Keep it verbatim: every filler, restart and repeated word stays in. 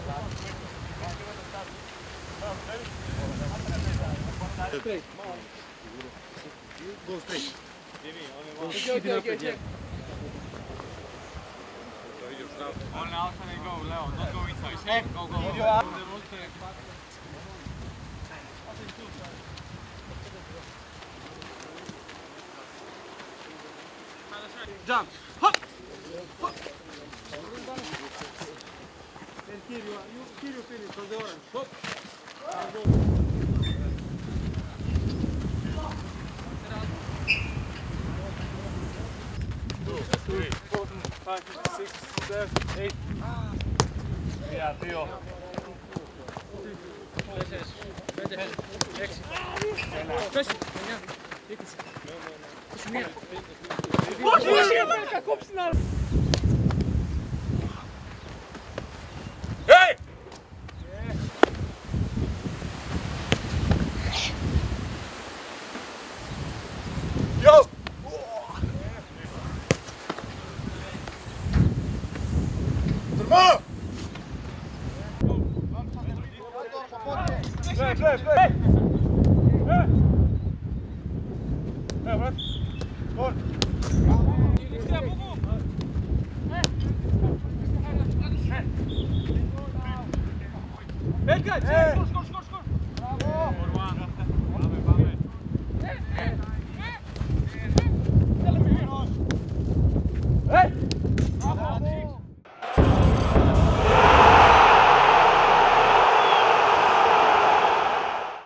Go straight. Okay, okay, okay. Only outside and go, Leo. Don't go inside. Hey, go, go, go. Jump. Hop. Hop. And here you are. You here you finish for the orange. Hop. Three, four, five, six, seven, eight. Yeah, δύο. Τέσσερις, πέντε, έξι. Πες, εννιά, είκοσι. είκοσι μία. Όχι, όχι, έβαλε κακό στην άλλη. Hey! Yo! Play, play, play! Hey! Hey, what? Go on! Hey, guys!